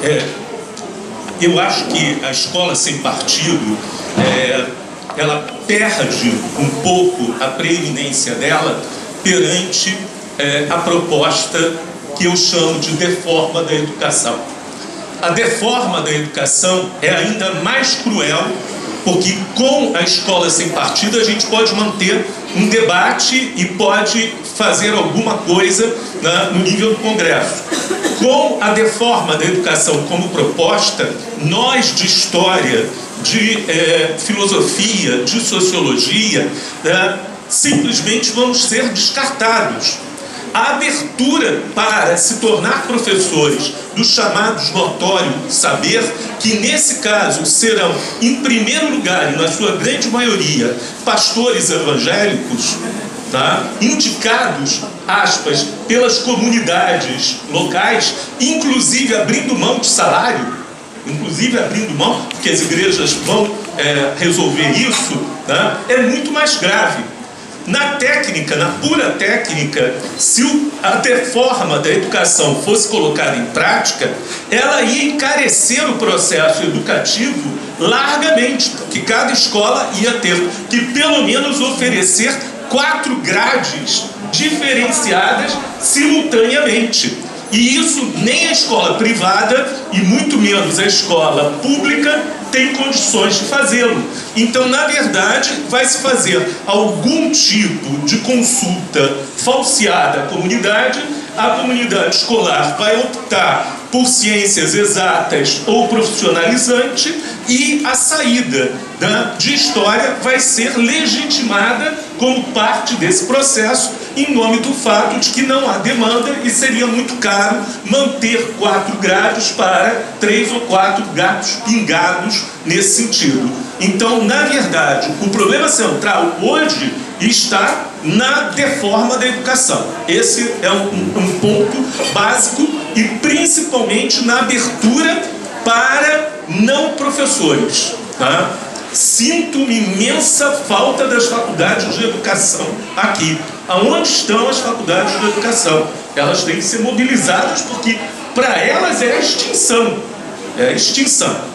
Eu acho que a escola sem partido, ela perde um pouco a preeminência dela perante a proposta que eu chamo de deforma da educação. A deforma da educação é ainda mais cruel, porque com a escola sem partido a gente pode manter um debate e pode fazer alguma coisa no nível do Congresso. Com a deforma da educação como proposta, nós de história, de filosofia, de sociologia, simplesmente vamos ser descartados. A abertura para se tornar professores dos chamados notório saber, que nesse caso serão, em primeiro lugar e na sua grande maioria, pastores evangélicos, indicados, aspas, pelas comunidades locais, inclusive abrindo mão de salário, porque as igrejas vão resolver isso, é muito mais grave. Na técnica, na pura técnica, se a deforma da educação fosse colocada em prática, ela ia encarecer o processo educativo largamente, porque cada escola ia ter que pelo menos oferecer 4 grades diferenciadas simultaneamente. E isso nem a escola privada e muito menos a escola pública tem condições de fazê-lo. Então, na verdade, vai se fazer algum tipo de consulta falseada à comunidade, a comunidade escolar vai optar por ciências exatas ou profissionalizante e a saída de história vai ser legitimada como parte desse processo em nome do fato de que não há demanda e seria muito caro manter 4 grades para 3 ou 4 gatos pingados nesse sentido. Então, na verdade, o problema central hoje está na deforma da educação. Esse é um ponto básico e principalmente na abertura para não professores. Sinto uma imensa falta das faculdades de educação aqui. Aonde estão as faculdades de educação? Elas têm que ser mobilizadas porque para elas é a extinção. É a extinção.